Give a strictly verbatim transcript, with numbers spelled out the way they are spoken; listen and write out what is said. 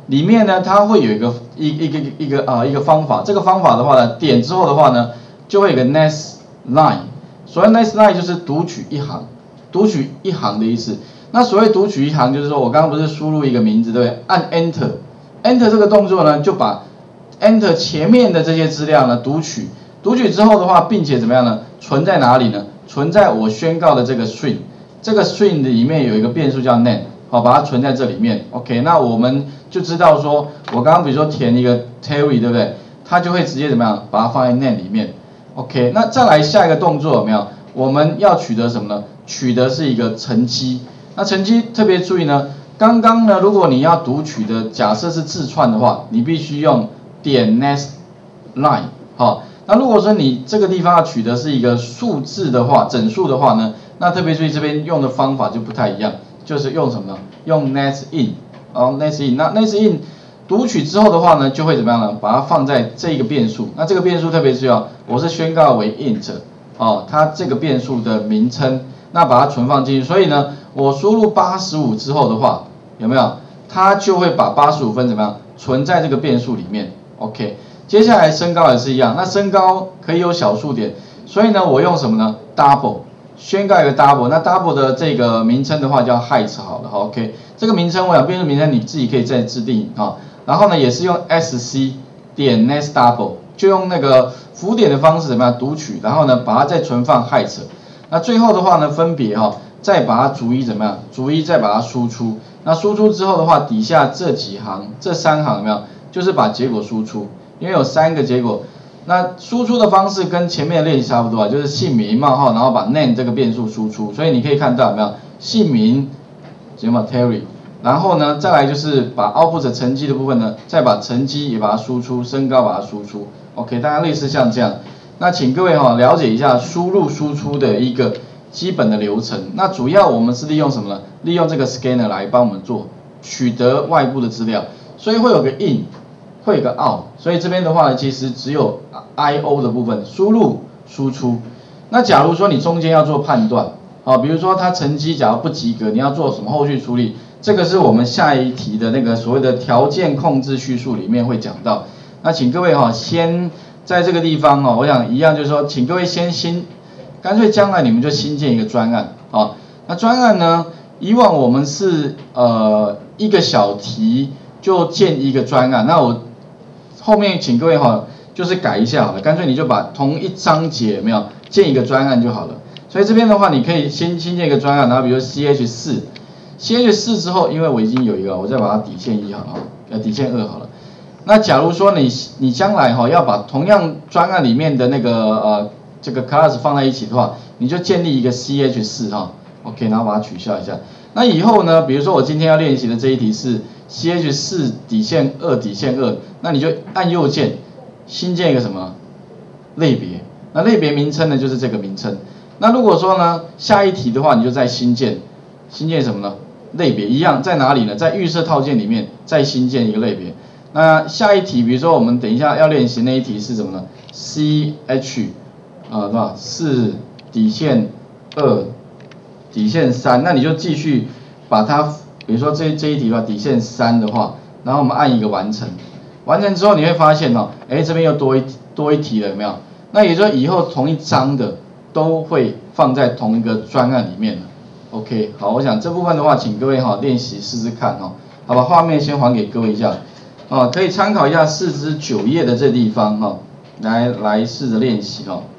里面呢它会有一个一一个一个啊、呃、一个方法，这个方法的话呢，点之后的话呢，就会有个 next line。所谓 next line 就是读取一行，读取一行的意思。那所谓读取一行，就是说我刚刚不是输入一个名字，对不对？按 enter，enter 这个动作呢，就把 enter 前面的这些资料呢读取，读取之后的话，并且怎么样呢？存在哪里呢？存在我宣告的这个 string， 这个 string 里面有一个变数叫 name， 好，把它存在这里面。OK， 那我们就知道说，我刚刚比如说填一个 Terry， 对不对？它就会直接怎么样？把它放在 name 里面。OK， 那再来下一个动作有没有？我们要取得什么呢？取得是一个成绩。那成绩特别注意呢，刚刚呢，如果你要读取的假设是字串的话，你必须用点 next line， 好。那如果说你这个地方要取得是一个数字的话，整数的话呢，那特别注意这边用的方法就不太一样，就是用什么呢？用 next in， 哦 next in， 那 next in 读取之后的话呢，就会怎么样呢？把它放在这个变数，那这个变数特别注意哦，我是宣告为 int， 哦，它这个变数的名称，那把它存放进去，所以呢，我输入八十五之后的话，有没有？它就会把八十五分怎么样存在这个变数里面 ，OK。接下来身高也是一样，那身高可以有小数点，所以呢，我用什么呢 ？double， 宣告一个 double， 那 double 的这个名称的话叫 height 好了 ，OK， 这个名称我想变数名称你自己可以再制定啊，然后呢也是用 sc 点 next double， 就用那个浮点的方式怎么样读取，然后呢把它再存放 height， 那最后的话呢分别哈、哦、再把它逐一怎么样，逐一再把它输出，那输出之后的话底下这几行这三行有没有，就是把结果输出。因为有三个结果，那输出的方式跟前面的练习差不多啊，就是姓名冒号，然后把 name 这个变数输出，所以你可以看到有没有姓名，什么 Terry， 然后呢再来就是把 output 成绩的部分呢，再把成绩也把它输出，身高把它输出 ，OK， 大家类似像这样，那请各位哈、哦、了解一下输入输出的一个基本的流程，那主要我们是利用什么呢？利用这个 scanner 来帮我们做取得外部的资料，所以会有个 in。会有个 out， 所以这边的话呢，其实只有 I O 的部分输入输出。那假如说你中间要做判断，好，比如说他成绩假如不及格，你要做什么后续处理？这个是我们下一题的那个所谓的条件控制叙述里面会讲到。那请各位哈、哦，先在这个地方哦，我想一样就是说，请各位先新，干脆将来你们就新建一个专案啊。那专案呢，以往我们是呃一个小题就建一个专案，那我。后面请各位哈，就是改一下好了，干脆你就把同一章节有没有建一个专案就好了。所以这边的话，你可以先新建一个专案，然后比如说 C H 四 ，C H 四 之后，因为我已经有一个，我再把它底线一好了，呃底线二好了。那假如说你你将来哈要把同样专案里面的那个呃这个 class 放在一起的话，你就建立一个 C H 四 哈 ，OK， 然后把它取消一下。那以后呢，比如说我今天要练习的这一题是 C H 四 底线二底线二，那你就按右键新建一个什么类别，那类别名称呢就是这个名称。那如果说呢下一题的话，你就再新建新建什么呢？类别一样在哪里呢？在预设套件里面再新建一个类别。那下一题，比如说我们等一下要练习那一题是什么呢 ？C H 啊、呃，对吧？四底线二底线三，那你就继续把它，比如说这这一题的话，底线三的话，然后我们按一个完成，完成之后你会发现哦，哎这边又多一多一题了，有没有？那也就是说以后同一章的都会放在同一个专案里面了。OK， 好，我想这部分的话，请各位哈、哦、练习试试看哦，好吧，画面先还给各位一下，哦，可以参考一下四至九页的这地方哈、哦，来来试着练习哦。